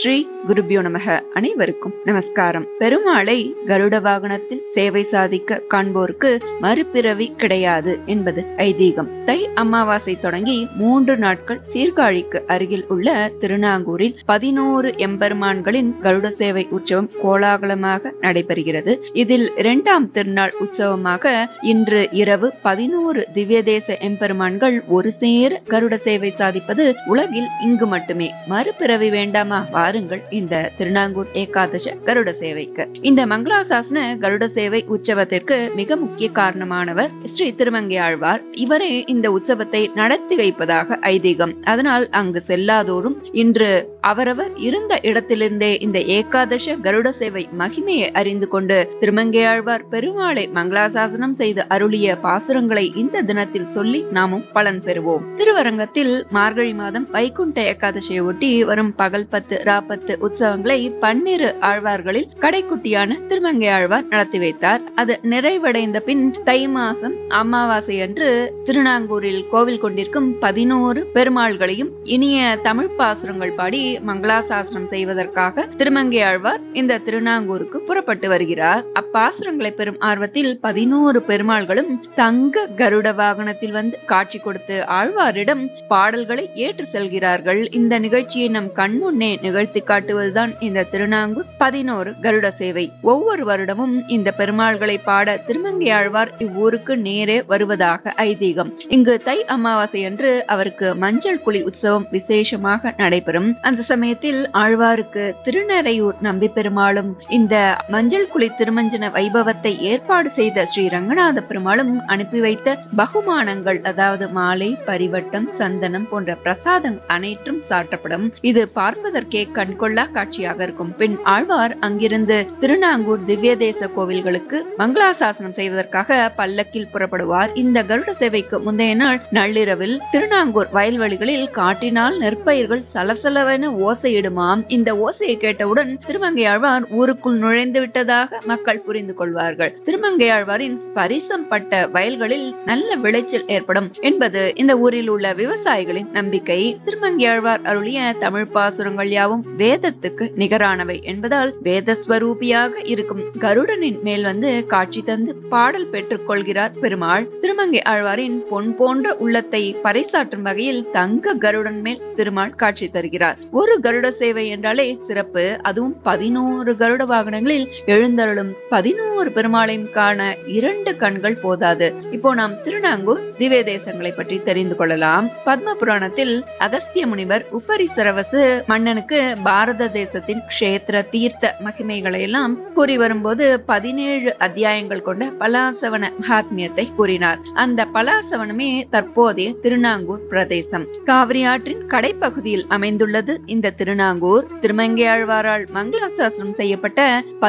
ஸ்ரீ குருபியோ நமக. அனைவருக்கும் நமஸ்காரம். பெருமாளை கருட வாகனத்தில் சேவை சாதிக்க காண்போருக்கு மறுபிறவி கிடையாது என்பது ஐதீகம். தை அமாவாசை தொடங்கி 3 நாட்கள் சீர்காழிக்கு அருகில் உள்ள திருநாங்கூரில் 11 எம்பெருமான்களின் கருட சேவை உற்சவம் கோலாகலமாக நடைபெறுகிறது. இதில் 2ஆம் திருநாள் உற்சவமாக இன்று இரவு 11 திவ்ய தேச எம்பெருமான்கள் ஒரு சேர கருட சேவை சாதிப்பது உலகில் இங்கு மட்டுமே. மறுபிறவி வேண்டாமா? வாருங்கள் இந்த திருநாங்கூர் ஏகாதச கருட சேவைக்கு. இந்த மங்களாசாசன கருட சேவை உற்சவத்திற்கு மிக முக்கிய காரணமானவர் ஸ்ரீ திருமங்கையாழ்வார். இவரே இந்த உற்சவத்தை நடத்தி வைப்பதாக ஐதீகம். அதனால் அங்கு செல்லாதோரும் இன்று அவரவர் இருந்த இடத்திலிருந்தே இந்த ஏகாதச கருட சேவை மகிமையை அறிந்து கொண்டு திருமங்கையாழ்வார் பெருமாளை மங்களாசாசனம் செய்து அருளிய பாசுரங்களை இந்த தினத்தில் சொல்லி நாமும் பலன் பெறுவோம். திருவரங்கத்தில் மார்கழி மாதம் வைகுண்ட ஏகாதசியை ஒட்டி வரும் பகல் 10 ராப்பத்து உற்சவங்களை 12 ஆழ்வார்களில் கடைக்குட்டியான திருமங்கையாழ்வார் நடத்தி வைத்தார். அது நிறைவடைந்த பின் தை மாசம் அமாவாசை அன்று திருநாங்கூரில் கோவில் கொண்டிருக்கும் 11 பெருமாள்களையும் இனிய தமிழ் பாசுரங்கள் பாடி மங்களாசாசனம் செய்வதற்காக திருமங்கையாழ்வார் இந்த திருநாங்கூருக்கு புறப்பட்டு வருகிறார். அப்பாசுரங்களை பெறும் ஆர்வத்தில் 11 பெருமாள்களும் தங்க கருட வாகனத்தில் வந்து காட்சி கொடுத்து ஆழ்வாரிடம் பாடல்களை ஏற்று செல்கிறார்கள். இந்த நிகழ்ச்சியை நம் கண்முன்னே நிகழ்த்தி காட்டுவதுதான் இந்த திருநாங்கூர் 11 கருட சேவை. ஒவ்வொரு வருடமும் இந்த பெருமாள்களை பாட திருமங்கையாழ்வார் இவ்வூருக்கு நேரே வருவதாக ஐதீகம். இங்கு தை அமாவாசை அன்று அவருக்கு மஞ்சள் குழி உற்சவம் விசேஷமாக நடைபெறும். அந்த சமயத்தில் ஆழ்வாருக்கு திருநறையூர் நம்பி பெருமாளும் இந்த மஞ்சள் குழி திருமஞ்சன வைபவத்தை ஏற்பாடு செய்த ஸ்ரீ ரங்கநாத பெருமாளும் அனுப்பி வைத்த பகுமானங்கள், அதாவது மாலை, பரிவட்டம், சந்தனம் போன்ற பிரசாதம் அனைத்தும் சாற்றப்படும். இது பார்ப்பதற்கே கண்கொள்ளா காட்சியாக இருக்கும். பின் ஆழ்வார் அங்கிருந்து திருநாங்கூர் திவ்ய தேச கோவில்களுக்கு மங்களாசாசனம் செய்வதற்காக பல்லக்கில் புறப்படுவார். இந்த கருட சேவைக்கு முந்தைய நாள் நள்ளிரவில் திருநாங்கூர் வயல்வெளிகளில் காட்டினால் நெற்பயிர்கள் சலசலவென ஓசையிடுமாம். இந்த ஓசையை கேட்டவுடன் திருமங்கையாழ்வார் ஊருக்குள் நுழைந்து விட்டதாக மக்கள் புரிந்து கொள்வார்கள். திருமங்கையாழ்வாரின் ஸ்பரிசம் பட்ட வயல்களில் நல்ல விளைச்சல் ஏற்படும் என்பது இந்த ஊரில் உள்ள விவசாயிகளின் நம்பிக்கை. திருமங்கையாழ்வார் அருளிய தமிழ் பாசுரங்கள் யாவும் வேதத்துக்கு நிகரானவை என்பதால் வேதஸ்வரூபியாக இருக்கும் கருடனின் மேல் வந்து காட்சி தந்து பாடல் பெற்றுக் கொள்கிறார் பெருமாள். திருமங்கை ஆழ்வாரின் பொன் போன்ற உள்ளத்தை பறைசாற்றும் வகையில் தங்க கருடன் மேல் திருமால் காட்சி தருகிறார். ஒரு கருட சேவை என்றாலே சிறப்பு. அதுவும் 11 கருட வாகனங்களில் எழுந்தருளும் 11 பெருமாளையும் காண 2 கண்கள் போதாது. இப்போ நாம் திருநாங்கூர் திவ்ய தேசங்களை பற்றி தெரிந்து கொள்ளலாம். பத்ம புராணத்தில் அகஸ்திய முனிவர் உபரிசரவசு மன்னனுக்கு பாரத தேசத்தின் க்ஷேத்திர தீர்த்த மகிமைகளை எல்லாம் கூறி வரும்போது 17 அத்தியாயங்கள் கொண்ட பலாசவன மகாத்மியத்தை கூறினார். அந்த பலாசவனமே தற்போதைய திருநாங்கூர் பிரதேசம். காவிரி ஆற்றின் கடைப்பகுதியில் அமைந்துள்ளது இந்த திருநாங்கூர். திருமங்கையாழ்வாரால் மங்களாசாசனம் செய்யப்பட்ட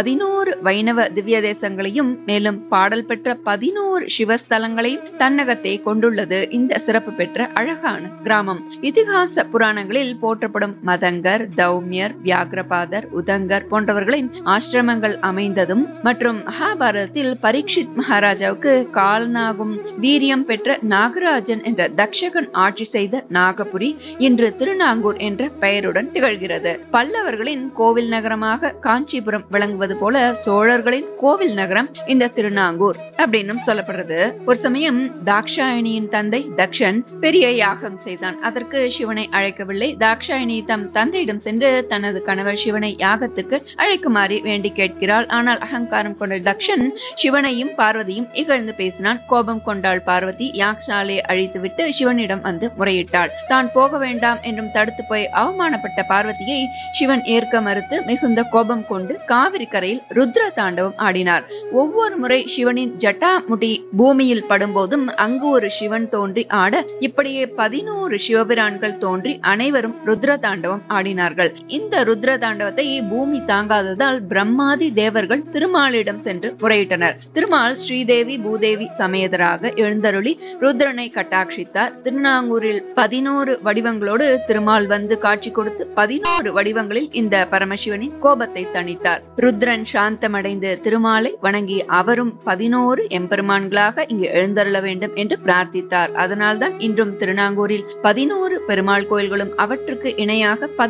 11 வைணவ திவ்ய தேசங்களையும் மேலும் பாடல் பெற்ற 11 சிவஸ்தலங்களையும் தன்னகத்தை கொண்டுள்ளது இந்த சிறப்பு பெற்ற அழகான கிராமம். இதிகாச புராணங்களில் போற்றப்படும் மதங்கர், தௌமியர், வியாகிரபாதர், உதங்கர் போன்றவர்களின் ஆசிரமங்கள் அமைந்ததும் மற்றும் மகாபாரதத்தில் பரீட்சித் மகாராஜாவுக்கு காலனாகும் வீரியம் பெற்ற நாகராஜன் என்ற தக்ஷகன் ஆட்சி செய்த நாகபுரி இன்று திருநாங்கூர் என்ற பெயருடன் திகழ்கிறது. பல்லவர்களின் கோவில் நகரமாக காஞ்சிபுரம் விளங்குவது போல சோழர்களின் கோவில் நகரம் இந்த திருநாங்கூர் அப்படின்னு சொல்லப்படுறது. ஒரு சமயம் தாக்ஷாயணியின் தந்தை தக்ஷன் பெரிய யாகம் செய்தான். அதற்கு சிவனை அழைக்கவில்லை. தாக்ஷாயணி தம் தந்தையிடம் சென்று தனது கணவர் சிவனை யாகத்துக்கு அழைக்குமாறு வேண்டி கேட்கிறாள். ஆனால் அகங்காரம் கொண்ட தக்ஷன் சிவனையும் பார்வதியும் இகழ்ந்து பேசினான். கோபம் கொண்டாள் பார்வதி. யாக்ஷாலை அழித்துவிட்டு சிவனிடம் வந்து முறையிட்டாள். தான் போக வேண்டாம் என்றும் தடுத்து போய் அவமானப்பட்ட பார்வதியை சிவன் ஏற்க மறுத்து மிகுந்த கோபம் கொண்டு காவிரி கரையில் ருத்ர தாண்டவம் ஆடினார். ஒவ்வொரு முறை சிவனின் ஜட்டா முடி பூமியில் படும்போதும் அங்கு ஒரு சிவன் தோன்றி ஆட இப்படியே 11 சிவபிரான்கள் தோன்றி அனைவரும் ருத்ர தாண்டவம் ஆடினார்கள். இந்த ருத்ர தாண்டவத்தை பூமி தாங்காததால் பிரம்மாதி தேவர்கள் திருமாலிடம் சென்று முறையிட்டனர். திருமால் ஸ்ரீதேவி பூதேவி சமேதராக எழுந்தருளி ருத்ரனை கட்டாட்சித்தார். திருநாங்கூரில் 11 வடிவங்களோடு திருமால் வந்து காட்சி கொடுத்து 11 வடிவங்களில் இந்த பரமசிவனின் கோபத்தை தணித்தார். ருத்ரன் சாந்தமடைந்து திருமாலை வணங்கி அவரும் 11 எம்பெருமான்களாக இங்கு எழுந்தருள வேண்டும் என்று பிரார்த்தித்தார். அதனால்தான் இன்றும் திருநாங்கூரில் 11 பெருமாள் கோயில்களும் அவற்றுக்கு இணையாக 11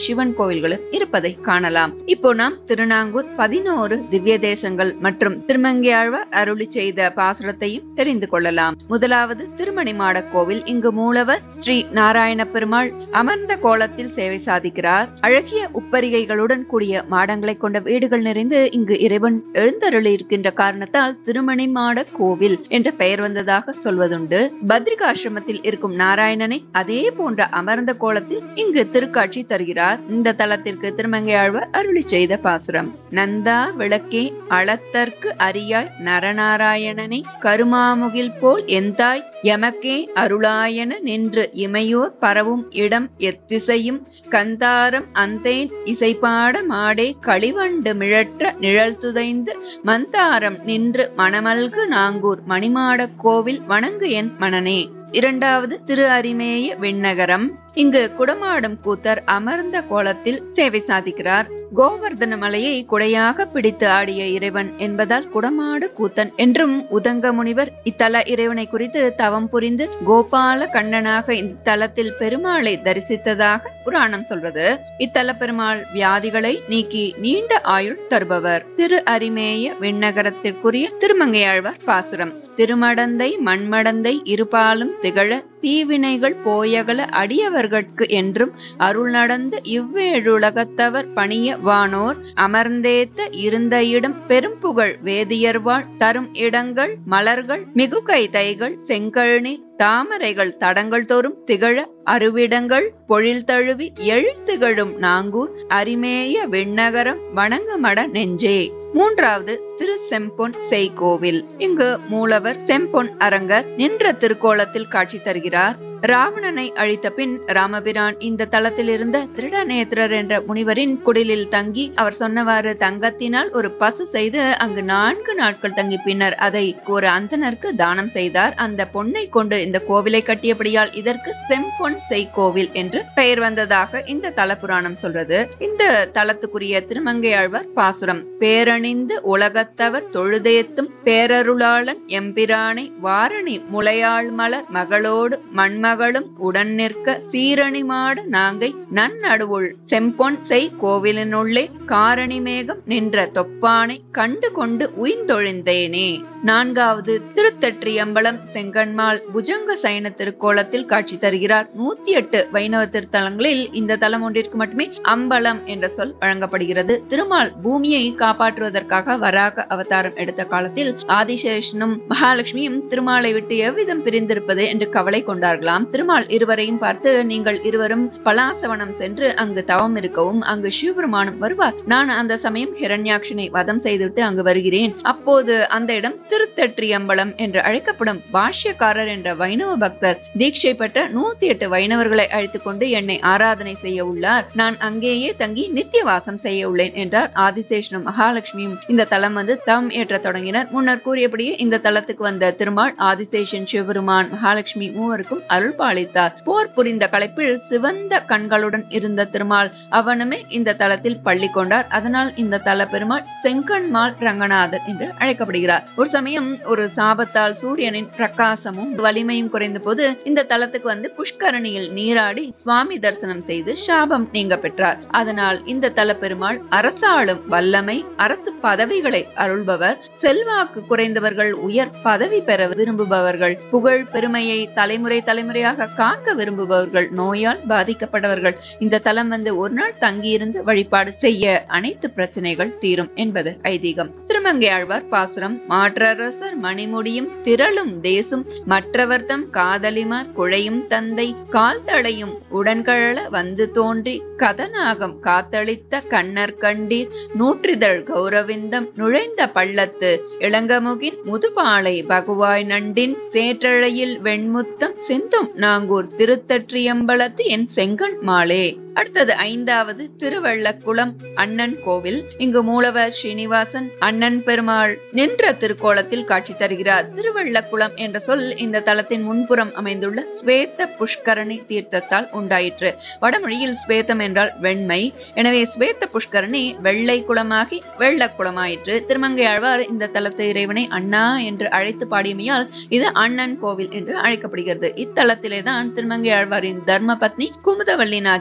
சிவன் கோவில்களும் இருப்பதை காணலாம். இப்போ நாம் திருநாங்கூர் 11 திவ்ய தேசங்கள் மற்றும் திருமங்கையாழ்வார் அருளி செய்த பாசுரத்தையும் தெரிந்து கொள்ளலாம். முதலாவது திருமணிமாட கோவில். இங்கு மூலவர் ஸ்ரீ நாராயண பெருமாள் அமர்ந்த கோலத்தில் சேவை சாதிக்கிறார். அழகிய உப்பரிகைகளுடன் கூடிய மாடங்களை கொண்ட வீடுகள் நிறைந்து இங்கு இறைவன் எழுந்தருளி இருக்கின்ற காரணத்தால் திருமணிமாட கோவில் என்ற பெயர் வந்ததாக சொல்வதுண்டு. பத்ரிகாசிரமத்தில் இருக்கும் நாராயணனை அதே போன்ற அமர்ந்த கோலத்தில் இங்கு திருக்காட்சி தருகிறார். இந்த தலத்திற்கு திருமங்கையாழ்வார் அருளி செய்த பாசுரம். நந்தா விளக்கே அளத்தற்கு அரியாய் நரநாராயணனை கருமாமுகில் போல் எந்தாய் எமக்கே அருளாயன நின்று இமையோர் பரவும் இடம் எத்திசையும் கந்தாரம் அந்தேன் இசைப்பாட மாடே களிவண்டு மிழற்ற நிழல் துதைந்து மந்தாரம் நின்று மணமல்கு நாங்கூர் மணிமாட கோவில் வணங்கு என் மனனே. இரண்டாவது திரு அரிமேய விண்ணகரம். இங்கு குடமாடும் கூத்தர் அமர்ந்த கோலத்தில் சேவை சாதிக்கிறார். கோவர்தன மலையை குடையாக பிடித்து ஆடிய இறைவன் என்பதால் குடமாடு கூத்தன் என்றும் உதங்க முனிவர் இத்தல இறைவனை குறித்து தவம் புரிந்து கோபால கண்ணனாக இந்த தலத்தில் பெருமாளை தரிசித்ததாக புராணம் சொல்றது. இத்தல பெருமாள் வியாதிகளை நீக்கி நீண்ட ஆயுள் தருபவர். திரு அரிமேய விண்ணகரத்திற்குரிய திருமங்கையாழ்வார் பாசுரம். திருமடந்தை மண்மடந்தை இருபாலும் திகழ தீவினைகள் போயகல அடியவர்கட்கு என்றும் அருள் நடந்த இவ்வேழுலகத்தவர் பணிய வானோர் அமர்ந்தேத்த இருந்த இடம் பெரும் புகழ் வேதியர்வாள் தரும் இடங்கள் மலர்கள் மிகு கைதைகள் செங்கழ்நீர் தாமரைகள் தடங்கள் தோறும் திகழ அருவிடங்கள் பொழில் தழுவி எழுத்துகழும் நாங்கூர் அரிமேய விண்ணகரம் வணங்குமட நெஞ்சே. மூன்றாவது திரு செம்பொன் செய்கோவில். இங்கு மூலவர் செம்பொன் அரங்கர் நின்ற திருக்கோலத்தில் காட்சி தருகிறார். ராவணனை அழித்த பின் ராமபிரான் இந்த தலத்தில் இருந்த திருடநேத்திரர் என்ற முனிவரின் குடிலில் தங்கி அவர் சொன்னவாறு தங்கத்தினால் ஒரு பசு செய்து அங்கு 4 நாட்கள் தங்கி பின்னர் அதை ஒரு அந்தனருக்கு தானம் செய்தார். அந்த பொன்னை கொண்டு இந்த கோவிலை கட்டியபடியால் இதற்கு செம்பொன் செய்கோவில் என்று பெயர் வந்ததாக இந்த தல புராணம் சொல்றது. இந்த தலத்துக்குரிய திருமங்கையாழ்வார் பாசுரம். பேரணிந்து உலகத்தவர் தொழுதேத்தும் பேரருளாளன் எம்பிரானை வாரணி முளையாள் மலர் மகளோடு மண்மகளும் உடன் நிற்க சீரணி மாட நாங்கை நன்னடுவுள் செம்பொன் செய் கோவிலினுள்ளே காரணி மேகம் நின்ற தொப்பானை கண்டு கொண்டு உய்ந்தொழிந்தேனே. நான்காவது திருத்தற்றியம்பலம் செங்கண்மாள் புஜங்க சயன திருக்கோலத்தில் காட்சி தருகிறார். 108 வைணவ திருத்தலங்களில் இந்த தலம் ஒன்றிற்கு மட்டுமே அம்பலம் என்ற சொல் வழங்கப்படுகிறது. திருமால் பூமியை காப்பாற்றுவதற்காக வராக அவதாரம் எடுத்த காலத்தில் ஆதிசேஷனும் மகாலட்சுமியும் திருமாலை விட்டு எவ்விதம் பிரிந்திருப்பது என்று கவலை கொண்டார்களாம். திருமால் இருவரையும் பார்த்து, நீங்கள் இருவரும் பலாசவனம் சென்று அங்கு தவம் இருக்கவும், அங்கு சிவபெருமானும் வருவார். நான் அந்த சமயம் ஹிரண்யாட்சனை வதம் செய்துவிட்டு அங்கு வருகிறேன். அப்போது அந்த இடம் திருத்தற்றியம்பலம் என்று அழைக்கப்படும். பாஷ்யக்காரர் என்ற வைணவ பக்தர் தீட்சை பெற்ற 108 வைணவர்களை அழைத்துக் கொண்டு என்னை ஆராதனை செய்ய உள்ளார். நான் அங்கேயே தங்கி நித்திய வாசம் செய்ய உள்ளேன் என்றார். ஆதிசேஷனும் மகாலட்சுமியும் இந்த தலம் வந்து தவம் ஏற்ற தொடங்கினர். முன்னர் கூறியபடியே இந்த தலத்துக்கு வந்த திருமால் ஆதிசேஷன் சிவபெருமான் மகாலட்சுமி மூவருக்கும் அருள் பாலித்தார். போர் புரிந்த களைப்பில் சிவந்த கண்களுடன் இருந்த திருமால் அவனுமே இந்த தலத்தில் பள்ளி கொண்டார். அதனால் இந்த தல பெருமாள் செங்கண்மாள் ரங்கநாதர் என்று அழைக்கப்படுகிறார். ஒரு சமயம் ஒரு சாபத்தால் சூரியனின் பிரகாசமும் வலிமையும் குறைந்த போது இந்த தலத்துக்கு வந்து புஷ்கரணியில் நீராடி சுவாமி தரிசனம் செய்து சாபம் நீங்க பெற்றார். அதனால் இந்த தல பெருமாள் அரசாளும் வல்லமை, அரசு பதவிகளை அருள்பவர், செல்வாக்கு குறைந்தவர்கள் உயர் பதவி பெற விரும்புபவர்கள், புகழ் பெருமையை தலைமுறை தலைமுறையாக காக்க விரும்புபவர்கள், நோயால் பாதிக்கப்பட்டவர்கள் இந்த தலம் வந்து ஒரு நாள் தங்கியிருந்து வழிபாடு செய்ய அனைத்து பிரச்சனைகள் தீரும் என்பது ஐதீகம். திருமங்கையாழ்வார் பாசுரம். மாற்றரசர் மணிமுடியும் திரளும் தேசும் மற்றவர்தம் காதலிமார் குழையும் தந்தை கால் தளையும் உடன்கழல வந்து தோன்றி கதநாகம் காத்தளித்த கண்ணர் கண்டீர் நூற்றிதழ் கௌரவிந்தம் நுழைந்த பள்ளத்து இளங்கமுகின் முதுபாலை பகுவாய் நண்டின் சேற்றழையில் வெண்முத்தம் செந்தும் நாங்கூர் திருத்தற்றியம்பலத்து என் செங்கண் மாலே. அடுத்தது ஐந்தாவது திருவள்ளக்குளம் அண்ணன் கோவில். இங்கு மூலவர் ஸ்ரீனிவாசன் அண்ணன் பெருமாள் நின்ற திருக்கோலத்தில் காட்சி தருகிறார். திருவள்ளக்குளம் என்ற சொல் இந்த தலத்தின் முன்புறம் அமைந்துள்ள ஸ்வேத புஷ்கரணி தீர்த்தத்தால் உண்டாயிற்று. வடமொழியில் ஸ்வேதம் என்றால் வெண்மை. எனவே ஸ்வேத புஷ்கரணி வெள்ளை குளமாகி வெள்ளக்குளமாயிற்று. திருமங்கையாழ்வார் இந்த தலத்து இறைவனை அண்ணா என்று அழைத்து பாடியமையால் இது அண்ணன் கோவில் என்று அழைக்கப்படுகிறது. இத்தலத்திலேதான் திருமங்கையாழ்வாரின் தர்ம பத்னி குமுதவள்ளி நாச்சியார்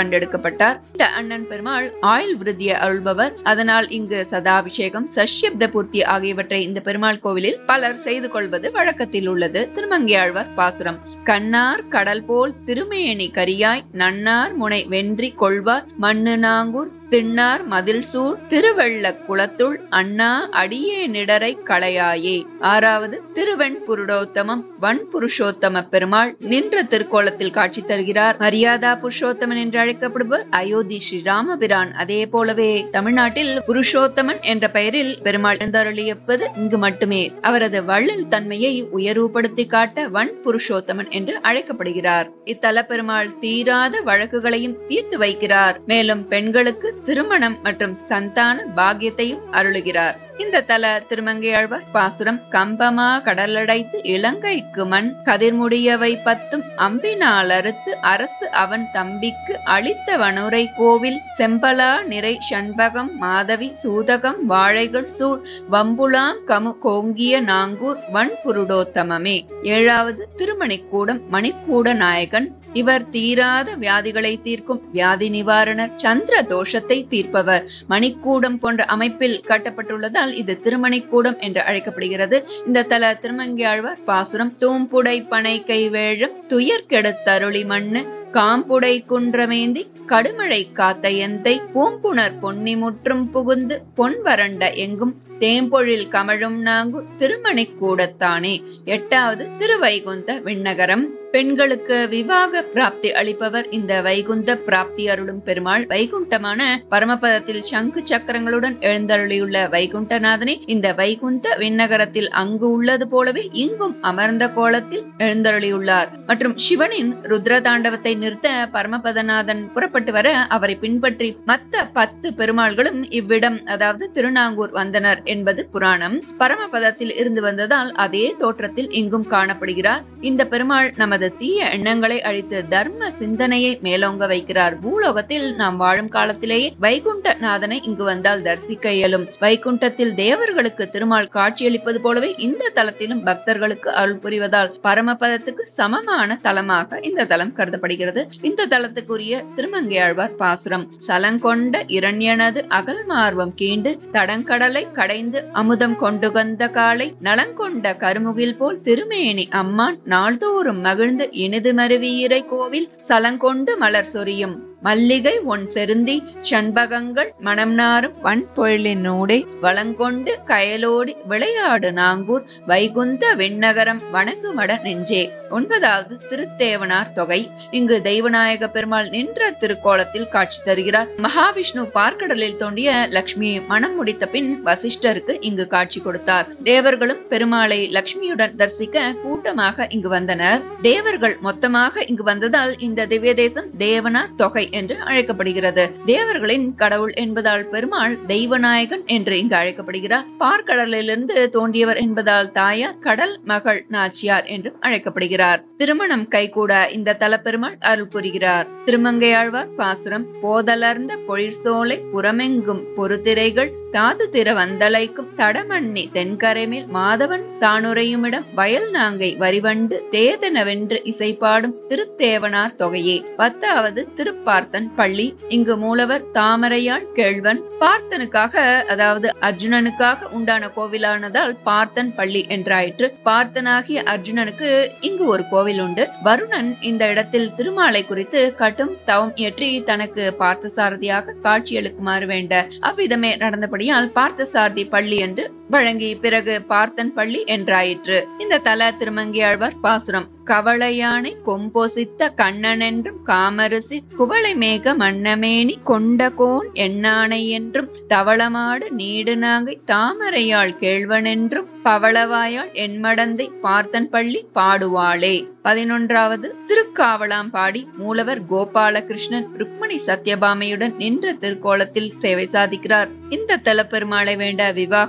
கண்டெடுக்கப்பட்டார். இந்த அண்ணன் பெருமாள் ஆயுள் விருத்தியை அருள்பவர். அதனால் இங்கு சதாபிஷேகம், சஷ்யப்த பூர்த்தி ஆகியவற்றை இந்த பெருமாள் கோவிலில் பலர் செய்து கொள்வது வழக்கத்தில் உள்ளது. திருமங்கையாழ்வார் பாசுரம். கண்ணார் கடல் போல் திருமேனி கரியாய் நன்னார் முனை வென்றி கொள்வார் மண்ணு நாங்கூர் திண்ணார் மதில் சூழ் திருவெள்ள குளத்துள் அண்ணா அடியே நிடரை களையாயே. ஆறாவது திருவெண் புருடோத்தமம் வன் புருஷோத்தம பெருமாள் நின்ற திருக்கோலத்தில் காட்சி தருகிறார். மரியாதா புருஷோத்தமன் என்று அழைக்கப்படுவர் அயோத்தி ஸ்ரீராமபிரான். அதே போலவே தமிழ்நாட்டில் புருஷோத்தமன் என்ற பெயரில் பெருமாள் எழுந்தருளியப்பது இங்கு மட்டுமே. அவரது வள்ளல் தன்மையை உயர்வுபடுத்தி காட்ட வன் புருஷோத்தமன் என்று அழைக்கப்படுகிறார். இத்தல பெருமாள் தீராத வழக்குகளையும் தீர்த்து வைக்கிறார். மேலும் பெண்களுக்கு திருமணம் மற்றும் சந்தான பாக்கியத்தையும் அருளுகிறார். இந்த தல திருமங்கையாழ்வார் பாசுரம். கம்பமா கடலடைத்து இலங்கைக்கு மண் கதிர்முடியவை பத்தும் அம்பினால் அறுத்து அரசு அவன் தம்பிக்கு அளித்த வனுரை கோவில் செம்பலா நிறை சண்பகம் மாதவி சூதகம் வாழைகள் சூழ் வம்புலாம் கமு கோங்கிய நாங்கூர் வன் புருடோத்தமமே. ஏழாவது திருமணிக்கூடம் மணிக்கூட நாயகன். இவர் தீராத வியாதிகளை தீர்க்கும் வியாதி நிவாரணர், சந்திர தோஷத்தை தீர்ப்பவர். மணிக்கூடம் போன்ற அமைப்பில் கட்டப்பட்டுள்ளதால் இது திருமணிக்கூடம் என்று அழைக்கப்படுகிறது. இந்த தல திருமங்கையாழ்வார் பாசுரம். தூம்புடை பனை கைவேழம் துயர் கெடுத்தருளி மண்ணு காம்புடை குன்றமேந்தி கடுமழை காத்த எந்தை பூம்புணர் பொன்னி முற்றும் புகுந்து பொன் வறண்ட எங்கும் தேம்பொழில் கமழும் நாங்கு திருமணி கூடத்தானே. எட்டாவது திருவைகுந்த விண்ணகரம். பெண்களுக்கு விவாக பிராப்தி அளிப்பவர் இந்த வைகுந்த பிராப்தி அருளும் பெருமாள். வைகுண்டமான பரமபதத்தில் சங்கு சக்கரங்களுடன் எழுந்தருளியுள்ள வைகுண்டநாதனே இந்த வைகுந்த விண்ணகரத்தில் அங்கு உள்ளது போலவே இங்கும் அமர்ந்த கோலத்தில் எழுந்தருளியுள்ளார். மற்றும் சிவனின் ருத்ர தாண்டவத்தை நிறுத்த பரமபதநாதன் புறப்பட்டு வர அவரை பின்பற்றி மற்ற 10 பெருமாள்களும் இவ்விடம் அதாவது திருநாங்கூர் வந்தனர் என்பது புராணம். பரமபதத்தில் இருந்து வந்ததால் அதே தோற்றத்தில் இங்கும் காணப்படுகிறார். இந்த பெருமாள் நமது தீய எண்ணங்களை அழித்து தர்ம சிந்தனையை மேலோங்க வைக்கிறார். பூலோகத்தில் நாம் வாழும் காலத்திலேயே வைகுண்டநாதனை இங்கு வந்தால் தரிசிக்க இயலும். வைகுண்டத்தில் தேவர்களுக்கு திருமால் காட்சியளிப்பது போலவே இந்த தலத்திலும் பக்தர்களுக்கு அருள் புரிவதால் பரமபதத்துக்கு சமமான தலமாக இந்த தலம் கருதப்படுகிறது. இந்த தலத்துக்குரிய திருமங்கையாழ்வார் பாசுரம். சலங்கொண்ட இரண்யனது அகல் மார்வம் கீண்டு தடங்கடலை கடைந்து அமுதம் கொண்டுகந்த காலை நலங்கொண்ட கருமுகில் போல் திருமேனி அம்மான் நாள்தோறும் மகிழ்ந்து இனிது மருவீரை கோவில் சலங்கொண்டு மலர் சொரியும் மல்லிகை ஒன் செருந்தி சண்பகங்கள் மணம் நாரும் வன் பொழிலினூடே வளங்கொண்டு கயலோடி விளையாடு நாங்கூர் வைகுந்த விண்ணகரம் வணங்குமட நெஞ்சே. 9வது திருத்தேவனார் தொகை. இங்கு தெய்வநாயக பெருமாள் நின்ற திருக்கோலத்தில் காட்சி தருகிறார். மகாவிஷ்ணு பார்க்கடலில் தோண்டிய லட்சுமியை மனம் முடித்த பின் வசிஷ்டருக்கு இங்கு காட்சி கொடுத்தார். தேவர்களும் பெருமாளை லட்சுமியுடன் தரிசிக்க கூட்டமாக இங்கு வந்தனர். தேவர்கள் மொத்தமாக இங்கு வந்ததால் இந்த திவ்ய தேசம் தேவனார் தொகை என்று அழைக்கப்படுகிறது. தேவர்களின் கடவுள் என்பதால் பெருமாள் தெய்வநாயகன் என்று இங்கு அழைக்கப்படுகிறார். பார்க்கடலிலிருந்து தோன்றியவர் என்பதால் தாயார் கடல் மகள் நாச்சியார் என்றும் அழைக்கப்படுகிறார். திருமணம் கைகூட இந்த தல பெருமாள் அருள் புரிகிறார். திருமங்கையாழ்வார் பாசுரம். போதலர்ந்த பொழிற்சோலை புறமெங்கும் பொறுத்திரைகள் தாது திற வந்தலைக்கும் தடமண்ணி தென்கரைமேல் மாதவன் தானுரையுமிடம் வயல் நாங்கை வரிவண்டு தேதனவென்று இசைப்பாடும் திருத்தேவனார் தொகையே. 10வது திருப்பார்த்தன் பள்ளி. இங்கு மூலவர் தாமரையாள் கேழ்வன். பார்த்தனுக்காக அதாவது அர்ஜுனனுக்காக உண்டான கோவிலானதால் பார்த்தன் பள்ளி என்றாயிற்று. பார்த்தனாகிய அர்ஜுனனுக்கு இங்கு ஒரு கோவில் உண்டு. வருணன் இந்த இடத்தில் திருமாலை குறித்து கட்டும் தவம் இயற்றி தனக்கு பார்த்தசாரதியாக காட்சியளிக்குமாறு வேண்ட அவ்விதமே நடந்தபடியால் பார்த்தசாரதி பள்ளி என்று வழங்கி பிறகு பார்த்தன் பள்ளி என்றாயிற்று. இந்த தல திருமங்கையாழ்வார் பாசுரம். கவளையானை கொம்பொசித்த கண்ணன் என்றும் காமரிசி குவளை மேக மன்னமேனி கொண்டகோன் எண்ணானை என்றும் தவளமாடு நீடு நாங்கை தாமரையாள் கேழ்வன் என்றும் பவளவாயாள் என்மடந்தை பார்த்தன் பள்ளி பாடுவாளே. 11வது திருக்காவலாம்பாடி. மூலவர் கோபாலகிருஷ்ணன் ருக்மணி சத்யபாமையுடன் நின்ற திருக்கோலத்தில் சேவை சாதிக்கிறார். இந்த தல பெருமாளை வேண்ட விவாக பிராப்தி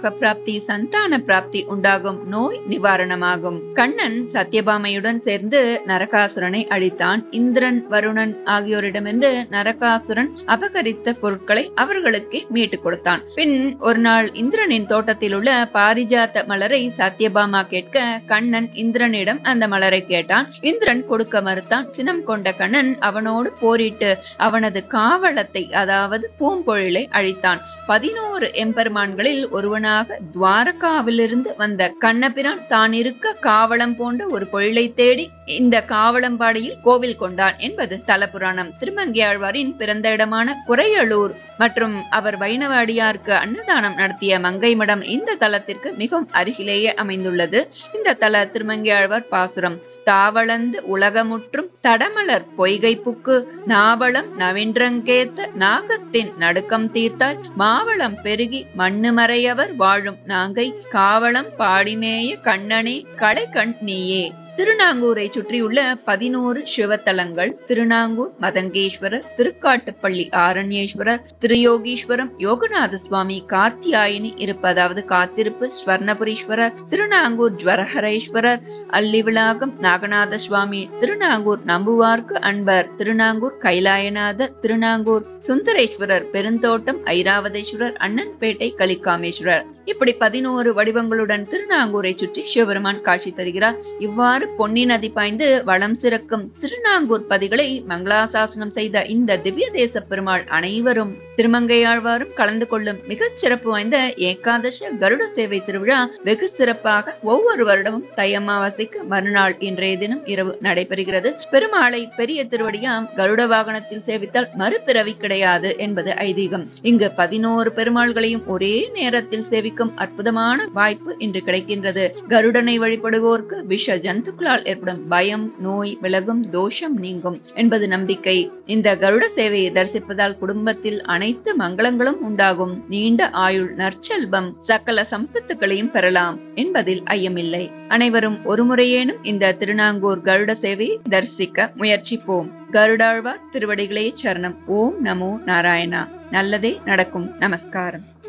சம்பத்தி, சந்தான பிராப்தி உண்டாகும். நோய் நிவாரணமாகும். கண்ணன் சத்யபாமையுடன் சேர்ந்து நரகாசுரனை அழித்தான். இந்திரன், வருணன் ஆகியோரிடமிருந்து நரகாசுரன் அபகரித்த பொருட்களை அவர்களுக்கு மீட்டுக் கொடுத்தான். பின் ஒரு நாள் இந்திரனின் தோட்டத்தில் உள்ள பாரிஜாத்த மலரை சத்யபாமா கேட்க கண்ணன் இந்திரனிடம் அந்த மலரை கேட்டான். இந்திரன் கொடுக்க மறுத்தான். சினம் கொண்ட கண்ணன் அவனோடு போரிட்டு அவனது காவலத்தை, அதாவது பூம்பொழிலை அழித்தான். 11 எம்பெருமான்களில் ஒருவனாக துவாரகாவிலிருந்து வந்த கண்ணபிரான் தான் இருக்க காவலம் போன்ற ஒரு பொழிலை தேடி இந்த காவலம்பாடியில் கோவில் கொண்டான் என்பது தலபுராணம். திருமங்கையாழ்வாரின் பிறந்த இடமான குறையலூர் மற்றும் அவர் வைணவ அடியாருக்கு அன்னதானம் நடத்திய மங்கை மடம் இந்த தலத்திற்கு மிகவும் அருகிலேயே அமைந்துள்ளது. இந்த தல திருமங்கையாழ்வார் பாசுரம்: தாவளந்து உலகமுற்றும் தடமலர் பொய்கை புக்கு நாவளம் நவின்றங்கேத்த நாகத்தின் நடுக்கம் தீர்த்தாய் மாவளம் பெருகி மண்ணு மறையவர் வாழும் நாங்கை காவளம் பாடிமேய கண்ணனே களைக்கண் நீயே. திருநாங்கூரை சுற்றியுள்ள 11 சிவத்தலங்கள்: திருநாங்கூர் மதங்கேஸ்வரர், திருக்காட்டுப்பள்ளி ஆரண்யேஸ்வரர், திருயோகீஸ்வரம் யோகநாத சுவாமி, கார்த்தியாயினி இருப்பதாவது காத்திருப்பு ஸ்வர்ணபுரீஸ்வரர், திருநாங்கூர் ஜ்வரஹரேஸ்வரர், அல்லிவிளாகம் நாகநாத சுவாமி, திருநாங்கூர் நம்புவார்க்கு அன்பர், திருநாங்கூர் கைலாயநாதர், திருநாங்கூர் சுந்தரேஸ்வரர், பெருந்தோட்டம் ஐராவதேஸ்வரர், அண்ணன்பேட்டை கலிக்காமேஸ்வரர். இப்படி 11 வடிவங்களுடன் திருநாங்கூரை சுற்றி சிவபெருமான் காட்சி தருகிறார். இவ்வாறு பொன்னி நதி பாய்ந்து வளம் சிறக்கும் திருநாங்கூர் பதிகளை மங்களாசாசனம் செய்த இந்த திவ்ய தேச பெருமாள் அனைவரும் திருமங்கையாழ்வாரும் கலந்து கொள்ளும் மிகச் சிறப்பு வாய்ந்த ஏகாதச கருட சேவை திருவிழா வெகு சிறப்பாக ஒவ்வொரு வருடமும் தை அமாவாசைக்கு மறுநாள் இன்றைய தினம் இரவு நடைபெறுகிறது. பெருமாளை பெரிய திருவடியாம் கருட வாகனத்தில் சேவித்தால் மறுபிறவி கிடையாது என்பது ஐதீகம். இங்கு 11 பெருமாள்களையும் ஒரே நேரத்தில் சேவிக்கும் அற்புதமான வாய்ப்பு இன்று கிடைக்கின்றது. கருடனை வழிபடுவோருக்கு விஷ ஜந்துக்களால் ஏற்படும் பயம், நோய் விலகும், தோஷம் நீங்கும் என்பது நம்பிக்கை. இந்த கருட சேவையை தரிசிப்பதால் குடும்பத்தில் அனைத்து மங்களங்களும் உண்டாகும். நீண்ட ஆயுள், நற்செல்வம், சகல சம்பத்துகளையும் பெறலாம் என்பதில் ஐயமில்லை. அனைவரும் ஒரு முறையேனும் இந்த திருநாங்கூர் கருட சேவையை தரிசிக்க முயற்சிப்போம். கருடாழ்வார் திருவடிகளே சரணம். ஓம் நமோ நாராயணா. நல்லதே நடக்கும். நமஸ்காரம்.